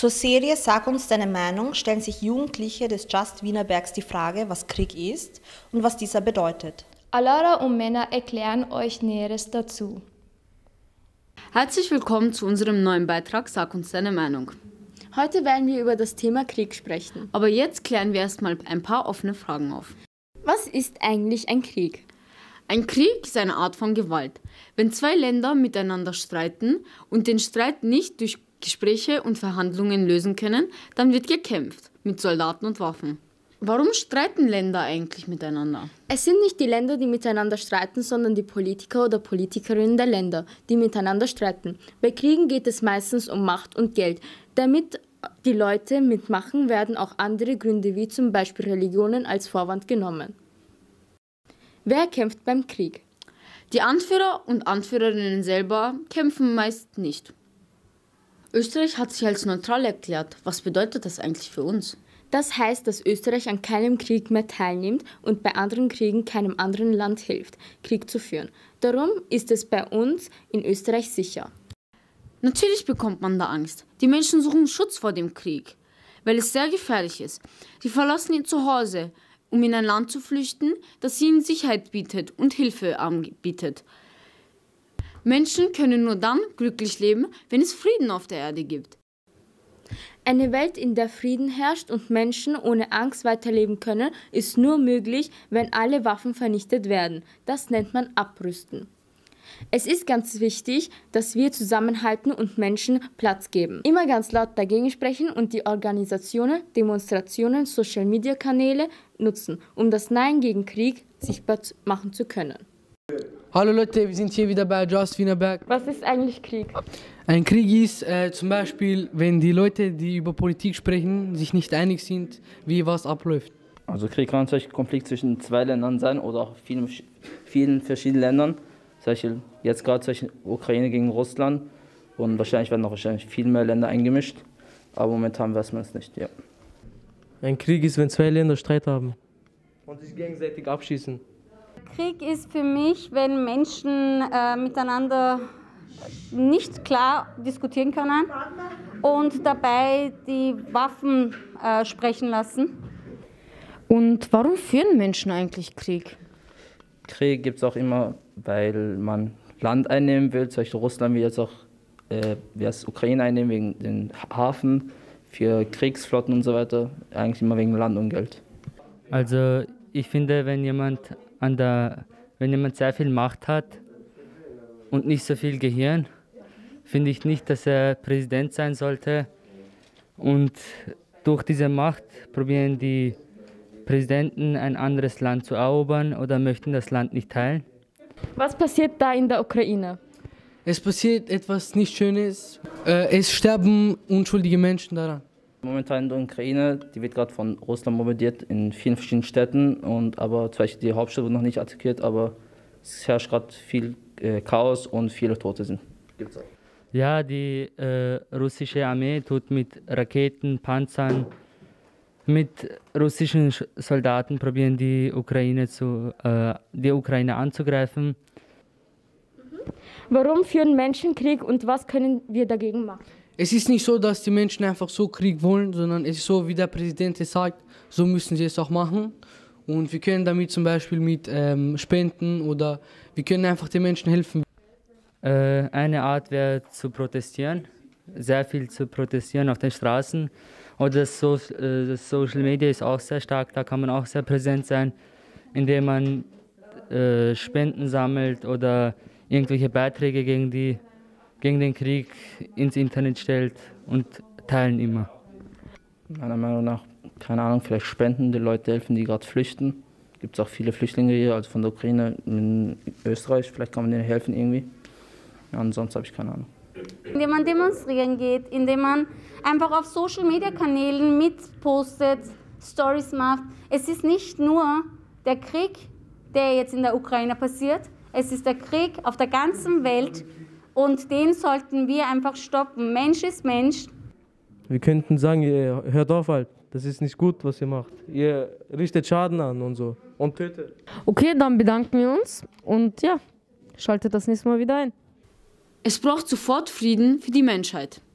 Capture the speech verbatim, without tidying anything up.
Zur Serie Sag uns deine Meinung stellen sich Jugendliche des Just Wienerbergs die Frage, was Krieg ist und was dieser bedeutet. Alara und Männer erklären euch Näheres dazu. Herzlich willkommen zu unserem neuen Beitrag Sag uns deine Meinung. Heute werden wir über das Thema Krieg sprechen. Aber jetzt klären wir erstmal ein paar offene Fragen auf. Was ist eigentlich ein Krieg? Ein Krieg ist eine Art von Gewalt. Wenn zwei Länder miteinander streiten und den Streit nicht durch Gespräche und Verhandlungen lösen können, dann wird gekämpft mit Soldaten und Waffen. Warum streiten Länder eigentlich miteinander? Es sind nicht die Länder, die miteinander streiten, sondern die Politiker oder Politikerinnen der Länder, die miteinander streiten. Bei Kriegen geht es meistens um Macht und Geld. Damit die Leute mitmachen, werden auch andere Gründe wie zum Beispiel Religionen als Vorwand genommen. Wer kämpft beim Krieg? Die Anführer und Anführerinnen selber kämpfen meist nicht. Österreich hat sich als neutral erklärt. Was bedeutet das eigentlich für uns? Das heißt, dass Österreich an keinem Krieg mehr teilnimmt und bei anderen Kriegen keinem anderen Land hilft, Krieg zu führen. Darum ist es bei uns in Österreich sicher. Natürlich bekommt man da Angst. Die Menschen suchen Schutz vor dem Krieg, weil es sehr gefährlich ist. Die verlassen ihr Zuhause, um in ein Land zu flüchten, das ihnen Sicherheit bietet und Hilfe anbietet. Menschen können nur dann glücklich leben, wenn es Frieden auf der Erde gibt. Eine Welt, in der Frieden herrscht und Menschen ohne Angst weiterleben können, ist nur möglich, wenn alle Waffen vernichtet werden. Das nennt man Abrüsten. Es ist ganz wichtig, dass wir zusammenhalten und Menschen Platz geben. Immer ganz laut dagegen sprechen und die Organisationen, Demonstrationen, Social-Media-Kanäle nutzen, um das Nein gegen Krieg sichtbar machen zu können. Hallo Leute, wir sind hier wieder bei Just Wienerberg. Was ist eigentlich Krieg? Ein Krieg ist äh, zum Beispiel, wenn die Leute, die über Politik sprechen, sich nicht einig sind, wie was abläuft. Also Krieg kann natürlich ein Konflikt zwischen zwei Ländern sein oder auch vielen, vielen verschiedenen Ländern. Zum Beispiel jetzt gerade zwischen Ukraine gegen Russland und wahrscheinlich werden noch wahrscheinlich viel mehr Länder eingemischt. Aber momentan weiß man es nicht, ja. Ein Krieg ist, wenn zwei Länder Streit haben und sich gegenseitig abschießen. Krieg ist für mich, wenn Menschen äh, miteinander nicht klar diskutieren können und dabei die Waffen äh, sprechen lassen. Und warum führen Menschen eigentlich Krieg? Krieg gibt es auch immer, weil man Land einnehmen will. Zum Beispiel Russland will jetzt auch äh, das Ukraine einnehmen wegen den Hafen für Kriegsflotten und so weiter. Eigentlich immer wegen Land und Geld. Also ich finde, wenn jemand an der, wenn jemand sehr viel Macht hat und nicht so viel Gehirn, finde ich nicht, dass er Präsident sein sollte. Und durch diese Macht probieren die Präsidenten, ein anderes Land zu erobern oder möchten das Land nicht teilen. Was passiert da in der Ukraine? Es passiert etwas nicht Schönes. Äh, es sterben unschuldige Menschen daran. Momentan in der Ukraine, die wird gerade von Russland bombardiert in vielen verschiedenen Städten. Und, aber zum Beispiel die Hauptstadt wird noch nicht attackiert, aber es herrscht gerade viel äh, Chaos und viele Tote sind. Gibt's auch. Ja, die äh, russische Armee tut mit Raketen, Panzern, mit russischen Soldaten probieren die Ukraine, zu, äh, die Ukraine anzugreifen. Warum führen Menschen Krieg und was können wir dagegen machen? Es ist nicht so, dass die Menschen einfach so Krieg wollen, sondern es ist so, wie der Präsident es sagt, so müssen sie es auch machen. Und wir können damit zum Beispiel mit ähm, Spenden oder wir können einfach den Menschen helfen. Äh, eine Art wäre zu protestieren, sehr viel zu protestieren auf den Straßen. Oder das, so äh, das Social Media ist auch sehr stark, da kann man auch sehr präsent sein, indem man äh, Spenden sammelt oder irgendwelche Beiträge gegen die gegen den Krieg ins Internet stellt und teilen immer. Meiner Meinung nach, keine Ahnung, vielleicht spenden, die Leute helfen, die gerade flüchten. Gibt es auch viele Flüchtlinge hier, also von der Ukraine in Österreich, vielleicht kann man denen helfen irgendwie. Ja, ansonsten habe ich keine Ahnung. Indem man demonstrieren geht, indem man einfach auf Social-Media-Kanälen mitpostet, Stories macht. Es ist nicht nur der Krieg, der jetzt in der Ukraine passiert, es ist der Krieg auf der ganzen Welt. Und den sollten wir einfach stoppen. Mensch ist Mensch. Wir könnten sagen, ihr hört auf halt. Das ist nicht gut, was ihr macht. Ihr richtet Schaden an und so. Und tötet. Okay, dann bedanken wir uns. Und ja, schaltet das nächste Mal wieder ein. Es braucht sofort Frieden für die Menschheit.